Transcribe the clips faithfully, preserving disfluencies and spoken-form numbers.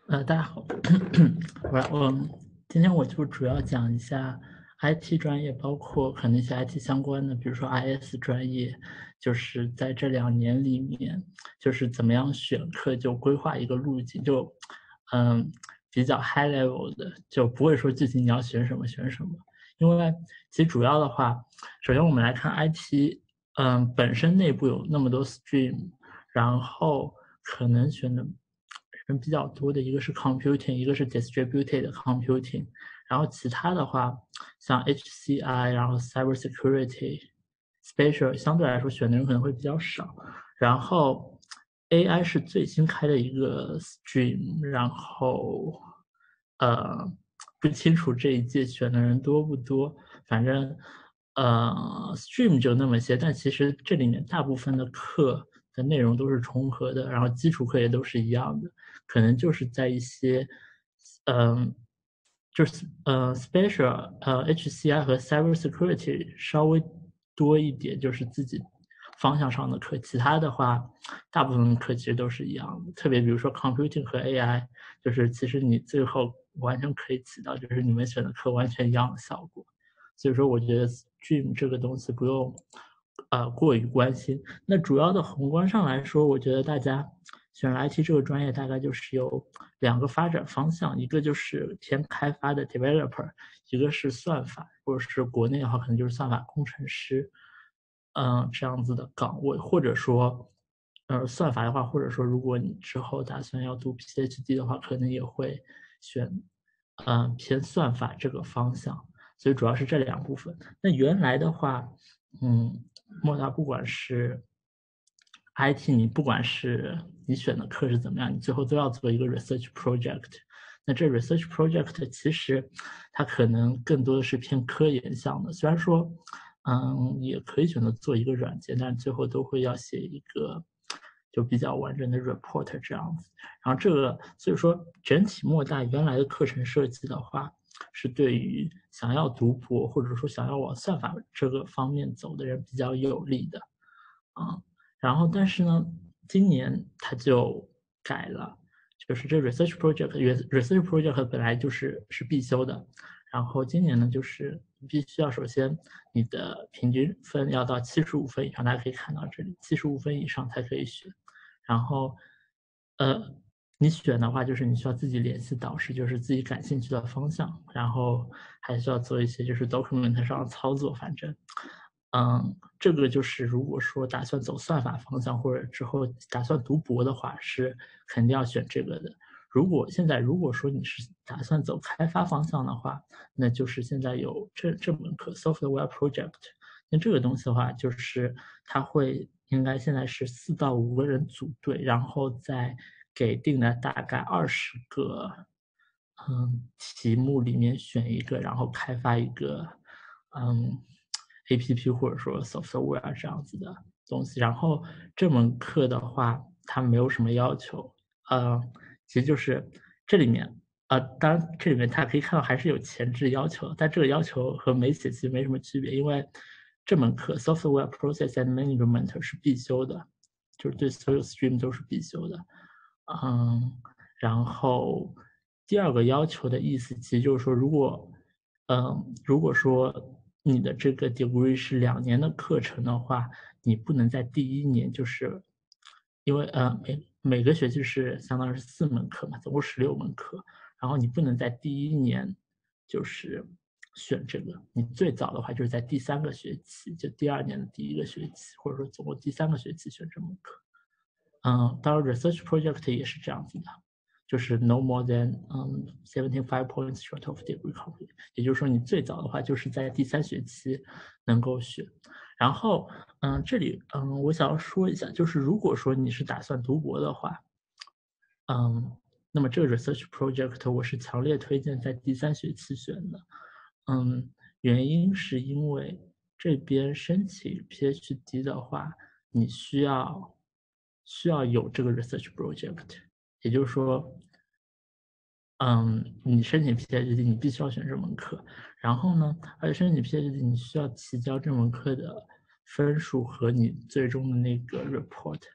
呃，大家好，我我今天我就主要讲一下 I T 专业，包括可能一些 I T 相关的，比如说 I S 专业，就是在这两年里面，就是怎么样选课，就规划一个路径，就嗯比较 high level 的，就不会说具体你要选什么选什么，因为其实主要的话，首先我们来看 I T，嗯本身内部有那么多 stream，然后可能选的人比较多的一个是 computing，一个是 distributed computing，然后其他的话，像 H C I，然后 cyber security、spatial 相对来说选的人可能会比较少。然后 A I 是最新开的一个 stream，然后呃不清楚这一届选的人多不多，反正呃 stream 就那么些，但其实这里面大部分的课的内容都是重合的，然后基础课也都是一样的。可能就是在一些，嗯，就是呃，special 呃 H C I 和 cyber security 稍微多一点，就是自己方向上的课，其他的话，大部分课其实都是一样的。特别比如说 computing 和 A I，就是其实你最后完全可以起到就是你们选的课完全一样的效果。所以说，我觉得 stream 这个东西不用呃过于关心。那主要的宏观上来说，我觉得大家选 I T 这个专业大概就是有两个发展方向，一个就是偏开发的 developer，一个是算法，或者是国内的话可能就是算法工程师，嗯，这样子的岗位，或者说，呃，算法的话，或者说如果你之后打算要读 PhD 的话，可能也会选，嗯、呃偏算法这个方向。所以主要是这两部分。那原来的话，嗯，莫大不管是 I T，你不管是你选的课是怎么样，你最后都要做一个 research project。那这 research project 其实它可能更多的是偏科研项的，虽然说，嗯，也可以选择做一个软件，但最后都会要写一个就比较完整的 report 这样子。然后这个，所以说整体莫大原来的课程设计的话，是对于想要读博或者说想要往算法这个方面走的人比较有利的啊。然后但是呢，今年它就改了，就是这 research project research project 本来就是是必修的，然后今年呢就是必须要首先你的平均分要到七十五分以上，大家可以看到这里七十五分以上才可以选，然后呃你选的话，就是你需要自己联系导师，就是自己感兴趣的方向，然后还需要做一些就是 document 上的操作，反正，嗯，这个就是如果说打算走算法方向，或者之后打算读博的话，是肯定要选这个的。如果现在如果说你是打算走开发方向的话，那就是现在有这这门课 software project，那这个东西的话，就是它会应该现在是四到五个人组队，然后再给定的大概二十个，嗯，题目里面选一个，然后开发一个，嗯，A P P 或者说 software 这样子的东西。然后这门课的话，它没有什么要求，呃，其实就是这里面呃，当然这里面大家可以看到还是有前置要求，但这个要求和没写其实没什么区别，因为这门课 Software Process and Management 是必修的，就是对所有 stream 都是必修的。嗯，然后第二个要求的意思，其实就是说，如果嗯，如果说你的这个 degree 是两年的课程的话，你不能在第一年就是因为呃每每个学期是相当于是四门课嘛，总共十六门课，然后你不能在第一年就是选这个，你最早的话就是在第三个学期，就第二年的第一个学期，或者说总共第三个学期选这门课。嗯，当然 research project 也是这样子的，就是 no more than 嗯 seventy five points short of degree complete，也就是说你最早的话就是在第三学期能够选。然后嗯，这里嗯我想要说一下，就是如果说你是打算读博的话，嗯，那么这个 research project 我是强烈推荐在第三学期选的。嗯，原因是因为这边申请 PhD 的话，你需要需要有这个 research project，也就是说，嗯，你申请 PhD 你必须要选这门课，然后呢，而且申请 PhD 你需要提交这门课的分数和你最终的那个 report。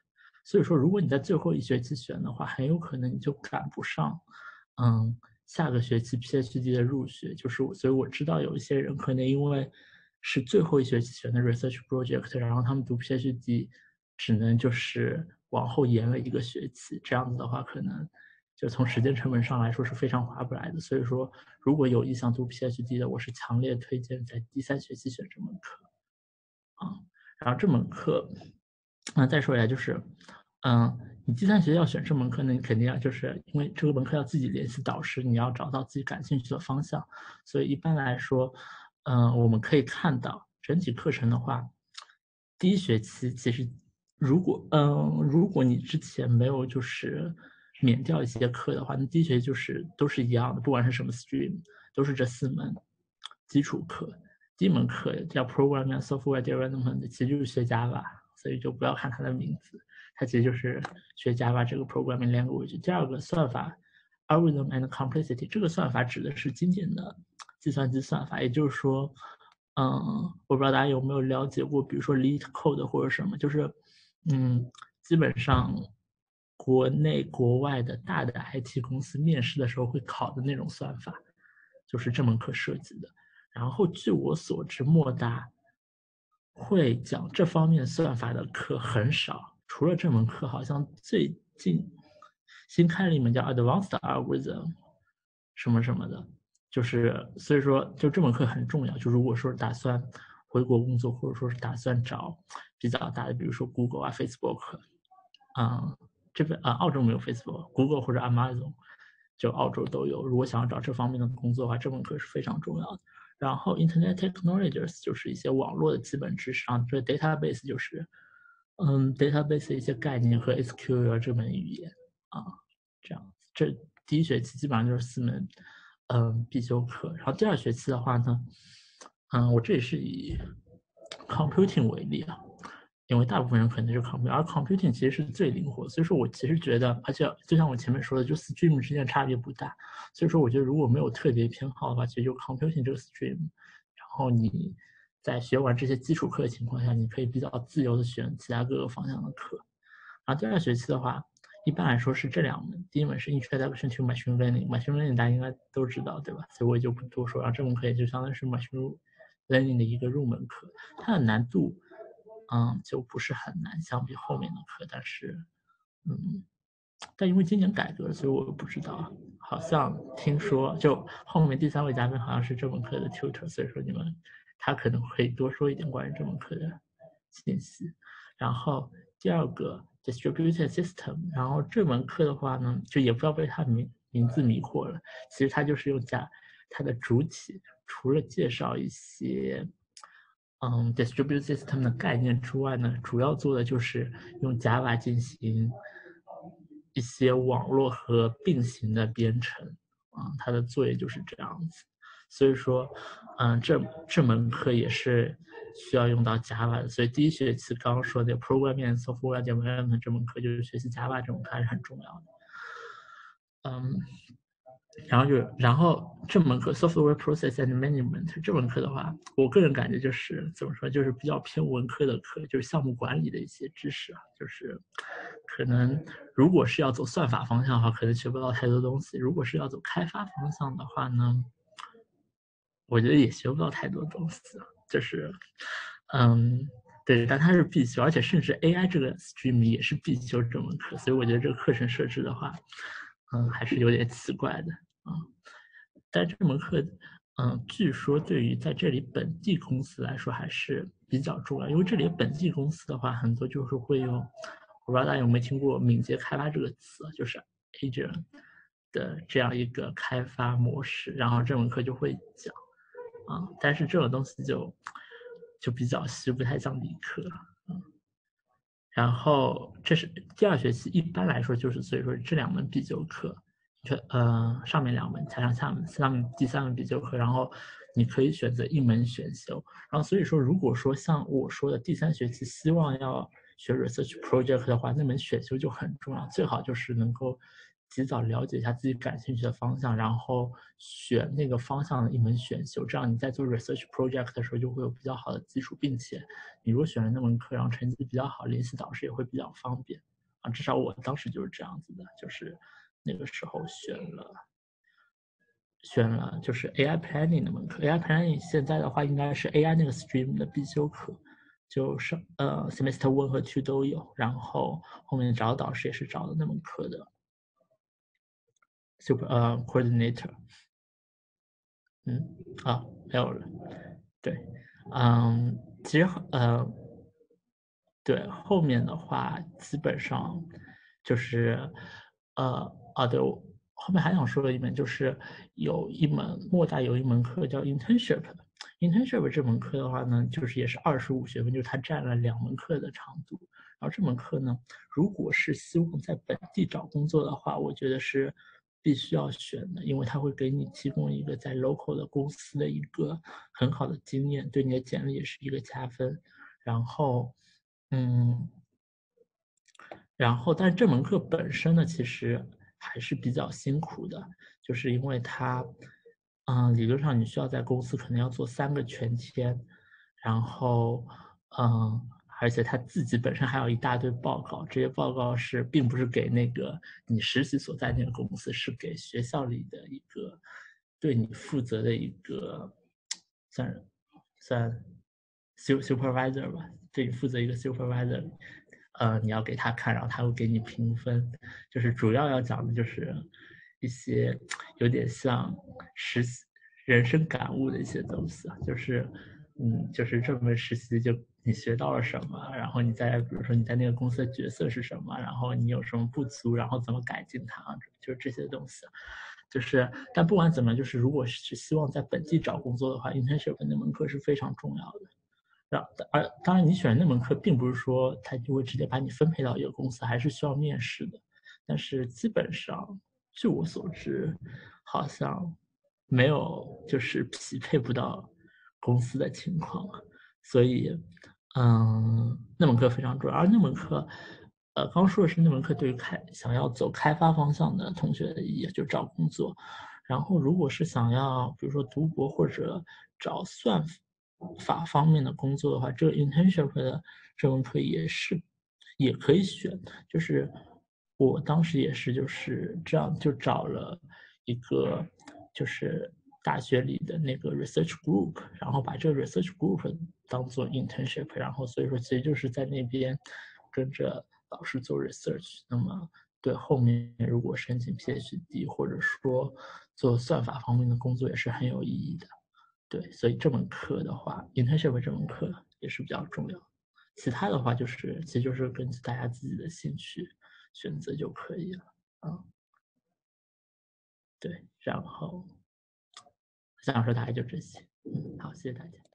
所以说，如果你在最后一学期选的话，很有可能你就赶不上，嗯，下个学期 PhD 的入学。就是我所以我知道有一些人可能因为是最后一学期选的 research project，然后他们读 PhD 只能就是往后延了一个学期，这样子的话，可能就从时间成本上来说是非常划不来的。所以说，如果有意向读 PhD 的，我是强烈推荐在第三学期选这门课。啊，然后这门课，嗯，再说一下就是，嗯，你第三学期要选这门课，那你肯定要就是因为这个门课要自己联系导师，你要找到自己感兴趣的方向。所以一般来说，嗯，我们可以看到整体课程的话，第一学期其实如果嗯，如果你之前没有就是免掉一些课的话，那第一学期就是都是一样的，不管是什么 stream，都是这四门基础课。第一门课叫 Programming and Software Development，其实就是学 Java，所以就不要看它的名字，它其实就是学 Java 这个 programming language。第二个算法 Algorithm and Complexity，这个算法指的是经典的计算机算法，也就是说，嗯，我不知道大家有没有了解过，比如说 Leet Code 或者什么，就是嗯，基本上国内国外的大的 I T 公司面试的时候会考的那种算法，就是这门课设计的。然后据我所知，莫大会讲这方面算法的课很少，除了这门课，好像最近新开了一门叫 Advanced Algorithm 什么什么的，就是所以说就这门课很重要。就如果说打算回国工作，或者说是打算找比较大的，比如说 Google 啊、Facebook，啊、这边啊澳洲没有 Facebook，Google 或者 Amazon，就澳洲都有。如果想要找这方面的工作的话，这门课是非常重要的。然后 Internet Technologies 就是一些网络的基本知识，然后这 Database 就是嗯 Database 的一些概念和 S Q L 这门语言啊，这样这第一学期基本上就是四门嗯必修课。然后第二学期的话呢，嗯我这里是以 Computing 为例啊，因为大部分人可能是 computing，而 computing 其实是最灵活，所以说我其实觉得，而且就像我前面说的，就 stream 之间差别不大，所以说我觉得如果没有特别偏好的话，其实就 computing 这个 stream，然后你在学完这些基础课的情况下，你可以比较自由的选其他各个方向的课。然后第二学期的话，一般来说是这两门，第一门是 Introduction to Machine Learning，Machine Learning 大家应该都知道，对吧？所以我也就不多说，然后这门课也就相当于是 Machine Learning 的一个入门课，它的难度。嗯，就不是很难，相比后面的课，但是，嗯，但因为今年改革，所以我不知道，好像听说就后面第三位嘉宾好像是这门课的 tutor，所以说你们他可能会多说一点关于这门课的信息。然后第二个 distributed system，然后这门课的话呢，就也不要被它名名字迷惑了，其实它就是用加它的主体，除了介绍一些。嗯，distributed system 的概念之外呢，主要做的就是用 Java 进行一些网络和并行的编程，啊、嗯，它的作业就是这样子。所以说，嗯，这这门课也是需要用到 Java 的。所以第一学期刚刚说的 Programming and Software Development 这门课就是学习 Java 这门课还是很重要的。嗯，然后就，然后这门课 Software Process and Management 这门课的话，我个人感觉就是怎么说，就是比较偏文科的课，就是项目管理的一些知识啊，就是可能如果是要走算法方向的话，可能学不到太多东西；如果是要走开发方向的话呢，我觉得也学不到太多东西。就是，嗯，对，但它是必修，而且甚至 A I 这个 stream 也是必修这门课，所以我觉得这个课程设置的话，嗯，还是有点奇怪的啊。但这门课，嗯，据说对于在这里本地公司来说还是比较重要，因为这里本地公司的话，很多就是会用，我不知道大家有没有听过敏捷开发这个词，就是 agent 的这样一个开发模式，然后这门课就会讲。啊，但是这种东西就就比较虚，不太像理科。嗯，然后这是第二学期，一般来说就是所以说这两门必修课，这呃上面两门加上下面下面第三门必修课，然后你可以选择一门选修。然后所以说，如果说像我说的第三学期希望要学 research project 的话，那门选修就很重要，最好就是能够及早了解一下自己感兴趣的方向，然后选那个方向的一门选修，这样你在做 research project 的时候就会有比较好的基础，并且你如果选了那门课，然后成绩比较好，联系导师也会比较方便啊，至少我当时就是这样子的，就是那个时候选了选了就是 A I Planning 那门课，A I Planning 现在的话应该是 A I 那个 stream 的必修课，就是呃 semester one 和 two 都有，然后后面找导师也是找的那门课的 super 呃 coordinator。嗯，啊，没有了。对，嗯，其实呃，对，后面的话基本上就是，呃，啊，对，我后面还想说的一门就是有一门莫大有一门课叫 internship，internship 这门课的话呢，就是也是二十五学分，就是它占了两门课的长度。然后这门课呢，如果是希望在本地找工作的话，我觉得是必须要选的，因为它会给你提供一个在 local 的公司的一个很好的经验，对你的简历也是一个加分。然后，嗯，然后但是这门课本身呢，其实还是比较辛苦的，就是因为它，嗯，理论上你需要在公司可能要做三个全天，然后，嗯，而且他自己本身还有一大堆报告，这些报告是并不是给那个你实习所在那个公司，是给学校里的一个对你负责的一个算算 su supervisor 吧，对你负责一个 supervisor，呃，你要给他看，然后他会给你评分，就是主要要讲的就是一些有点像实习人生感悟的一些东西啊，就是嗯，就是这门实习就你学到了什么，然后你在比如说你在那个公司的角色是什么，然后你有什么不足，然后怎么改进它，就是这些东西。就是但不管怎么，就是如果是希望在本地找工作的话，internship 那门课是非常重要的。然而当然你选那门课并不是说他就会直接把你分配到一个公司，还是需要面试的。但是基本上据我所知，好像没有就是匹配不到公司的情况，所以，嗯，那门课非常重要。而那门课，呃，刚说的是那门课对于开想要走开发方向的同学的意义，就找工作。然后如果是想要比如说读博或者找算法方面的工作的话，这个 internship 的这门课也是也可以选。就是我当时也是就是这样，就找了一个就是大学里的那个 research group，然后把这个 research group 当做 internship，然后所以说其实就是在那边跟着老师做 research。那么对后面如果申请 PhD 或者说做算法方面的工作也是很有意义的。对，所以这门课的话，internship 这门课也是比较重要。其他的话就是其实就是根据大家自己的兴趣选择就可以了。啊，对，然后想说大概就这些。嗯，好，谢谢大家。